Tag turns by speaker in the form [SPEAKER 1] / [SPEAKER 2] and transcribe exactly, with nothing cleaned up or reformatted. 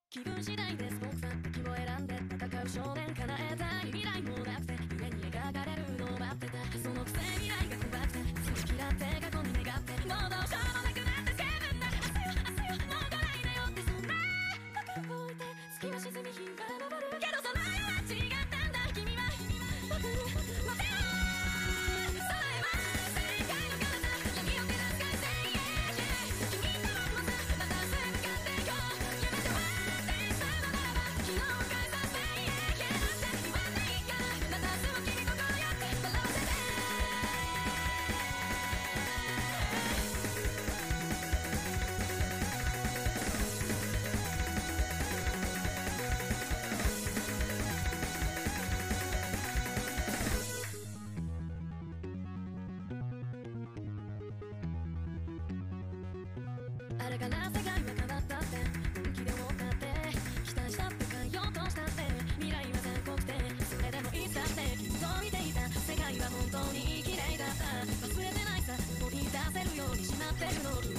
[SPEAKER 1] 気分次第です僕は敵を選んで戦う少年叶えたい未来もなくて夢に描かれるのを待ってたそのくせ未来が怖くて強きらって過去に願ってもうどうしようもなくなってセブンだ明日よ明日よもう来ないでよってそんな僕を置いて月は沈み日は昇るけどその愛は違ったんだ君は僕の手をそれは正解の彼方闇を照らす快晴君と僕もさまたすぐ向かっていこう夢では昨日を返させていやなんて言わないからまた明日も君心よく笑わせてあれから世界は変わったって本気で思ったって期待したって変えようとしたって未来は残酷でそれでもいつだって君と見ていた世界は本当に綺麗だった忘れてないさ思い出せるようにしまってるの